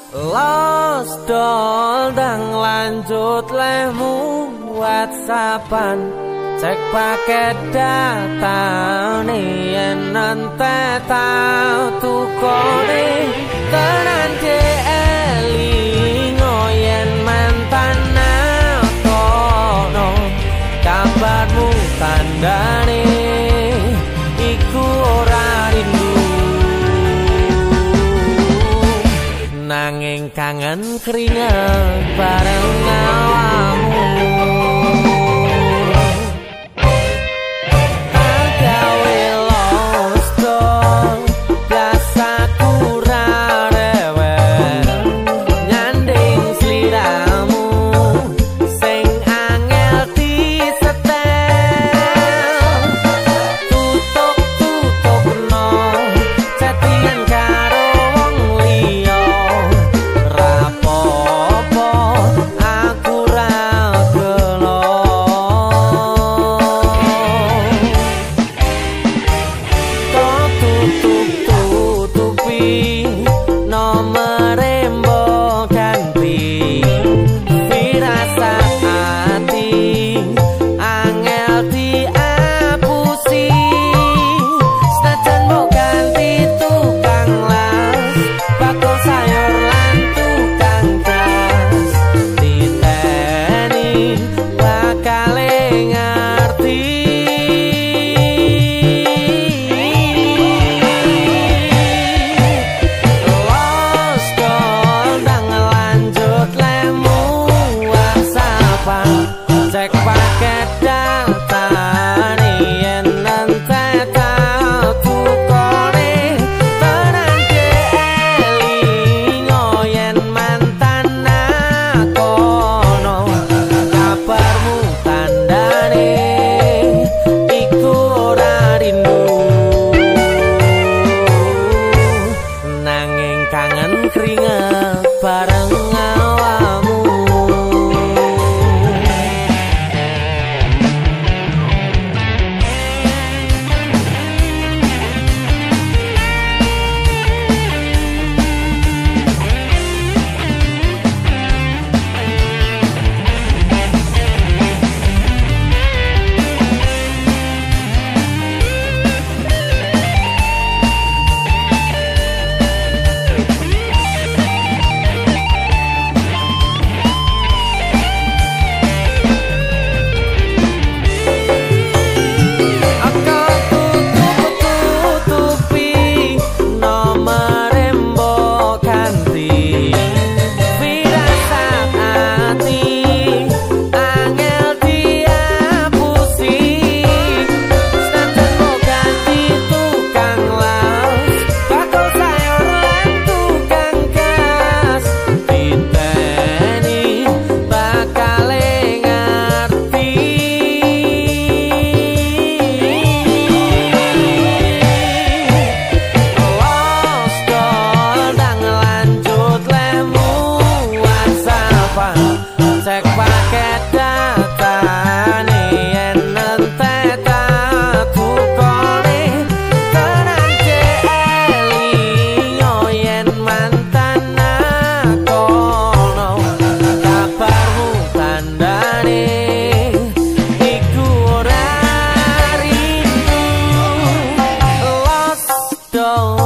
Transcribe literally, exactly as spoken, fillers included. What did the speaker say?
Los dol dang lanjut lemu WhatsAppan cek paket data nih yen nanti tau tukone tenan de elingo yen mantan kono kabarmu tandane iku ora rindu nanging kangen keringet bareng awamu. Cek paket data nih yen nanti tau tukone tenan de elingo yen mantan kono kabarmu tandane iku ora rindu nanging kangen keringet bareng awamu. Cek paket data nih yen nanti tau tukone tenan de elingo yen mantan kono kabarmu tandane iku ora rindu. Los dol